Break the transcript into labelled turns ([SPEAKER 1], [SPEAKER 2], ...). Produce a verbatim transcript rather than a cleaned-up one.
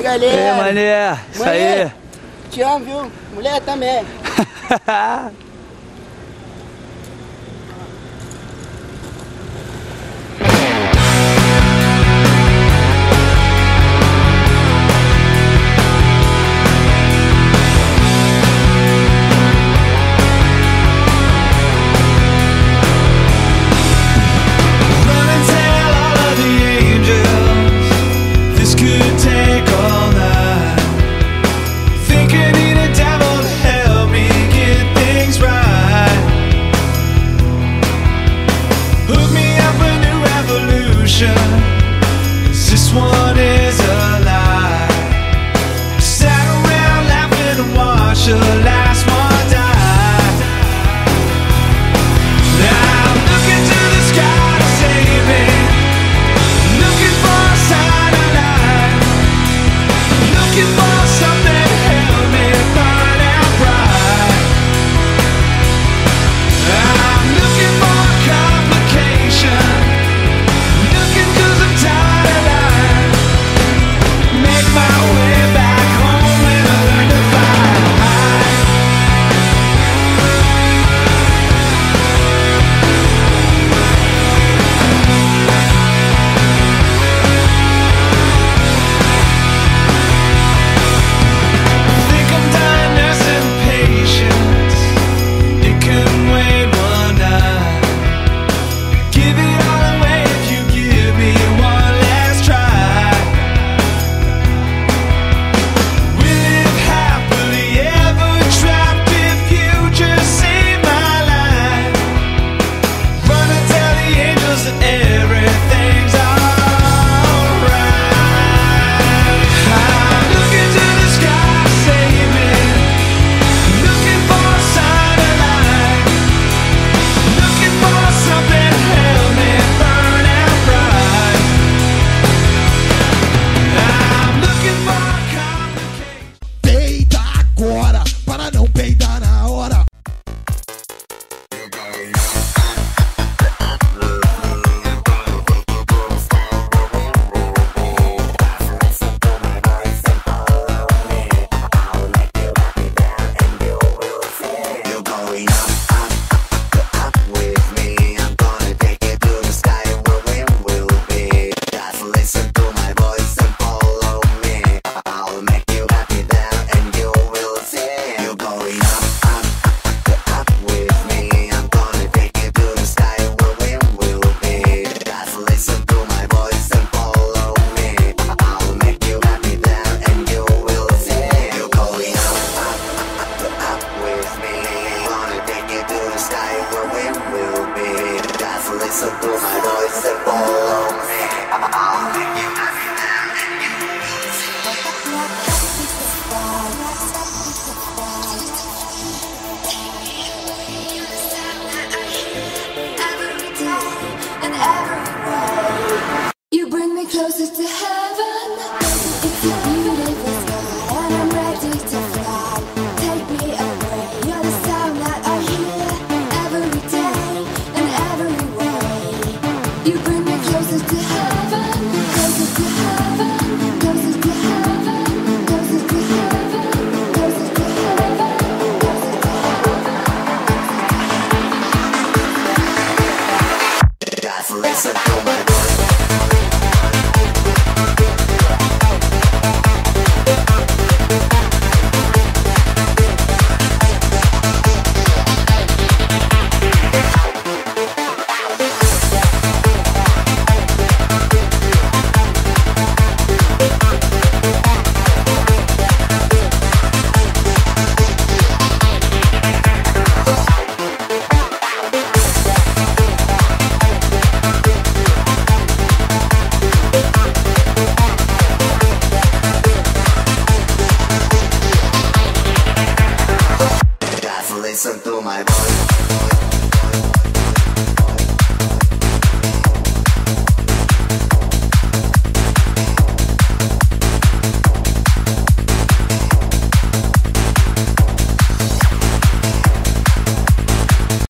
[SPEAKER 1] galera.
[SPEAKER 2] E aí, mané? Isso aí.
[SPEAKER 1] Te amo, viu? Mulher também.
[SPEAKER 3] This one is a lie. Sat around laughing and watched the last one die. Now I'm looking to the sky to save me, looking for a sign of life, looking for something to help me burn out bright. I'm looking for complication, looking 'cause I'm tired of life. Make my way back home and I learn to fly high. Think I'm dying nursing patience. It can wait one night. Give it all away if you give me one last try. We live happily ever trapped if you just save my life. Run and tell the angels that everything's alright. I'm looking to the sky to save me, looking for a sign of life, looking for something to help me burn out bright. I'm looking for complications.
[SPEAKER 4] Peida agora, para não peidar na hora.
[SPEAKER 5] You're going up, up, up with me. I'm gonna take you to the sky where we will be. Just listen to my voice and follow me. I'll make you happy there and you will see. You're going up, up, up, up with me. I'm gonna take you to the sky where we will be. Just listen to my voice and follow me. I'll make you happy there and you will see. You're going up, up, up, up with me. Gonna take you to the sky where we will be. Just listen to my voice and follow me. I'll make you happy there and you will see.
[SPEAKER 6] You bring me closer to heaven. It's a beautiful sky, and I'm ready to fly. Take me away. You're the sound that I hear every day and every way. You bring me closer to heaven, closer to heaven.